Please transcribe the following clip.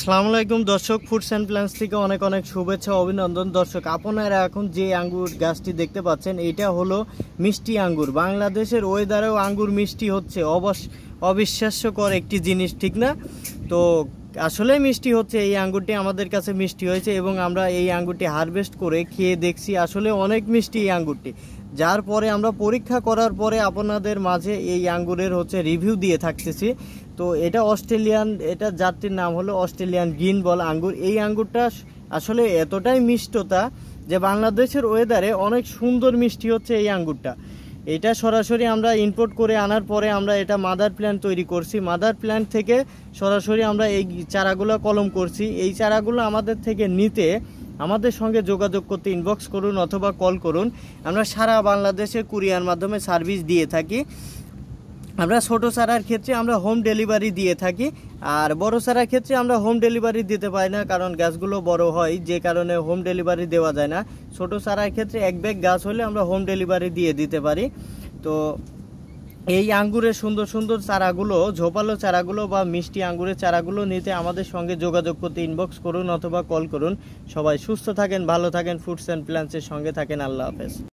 আসসালামু আলাইকুম দর্শক, ফুডস অ্যান্ড প্ল্যান্স থেকে অনেক অনেক শুভেচ্ছা অভিনন্দন। দর্শক, আপনারা এখন যে আঙ্গুর গাছটি দেখতে পাচ্ছেন এটা হলো মিষ্টি আঙ্গুর। বাংলাদেশের ওয়েদারেও আঙ্গুর মিষ্টি হচ্ছে অবিশ্বাস্যকর একটি জিনিস, ঠিক না? তো আসলে মিষ্টি হচ্ছে, এই আঙ্গুরটি আমাদের কাছে মিষ্টি হয়েছে এবং আমরা এই আঙ্গুরটি হারভেস্ট করে খেয়ে দেখছি, আসলে অনেক মিষ্টি এই আঙ্গুরটি। যার পরে আমরা পরীক্ষা করার পরে আপনাদের মাঝে এই আঙ্গুরের রিভিউ দিয়ে থাকতেছি। তো এটা অস্ট্রেলিয়ান, এটা জাতটির নাম হলো অস্ট্রেলিয়ান গ্রিন বল আঙ্গুর। এই আঙ্গুরটা আসলে এতটাই মিষ্টতা যে বাংলাদেশের ওয়েদারে অনেক সুন্দর মিষ্টি হচ্ছে এই আঙ্গুরটা। এটা সরাসরি আমরা ইম্পোর্ট করে আনার পরে আমরা এটা মাদার প্ল্যান্ট তৈরি করছি। মাদার প্ল্যান্ট থেকে সরাসরি আমরা এই চারাগুলো কলম করছি। এই চারাগুলো আমাদের থেকে নিতে আমাদের সঙ্গে যোগাযোগ করতে ইনবক্স করুন অথবা কল করুন। আমরা সারা বাংলাদেশে কুরিয়ার মাধ্যমে সার্ভিস দিয়ে থাকি। আমরা ছোটো চারার ক্ষেত্রে আমরা হোম ডেলিভারি দিয়ে থাকি, আর বড় চারার ক্ষেত্রে আমরা হোম ডেলিভারি দিতে পারি না, কারণ গাছগুলো বড় হয়, যে কারণে হোম ডেলিভারি দেওয়া যায় না। ছোটো চারার ক্ষেত্রে এক ব্যাগ গাছ হলে আমরা হোম ডেলিভারি দিয়ে দিতে পারি। তো এই আঙ্গুরের সুন্দর সুন্দর চারাগুলো, ঝোপালো চারাগুলো বা মিষ্টি আঙ্গুরের চারাগুলো নিতে আমাদের সঙ্গে যোগাযোগ করতে ইনবক্স করুন অথবা কল করুন। সবাই সুস্থ থাকেন, ভালো থাকেন, ফুডস অ্যান্ড প্ল্যান্টসের সঙ্গে থাকেন। আল্লাহ হাফেজ।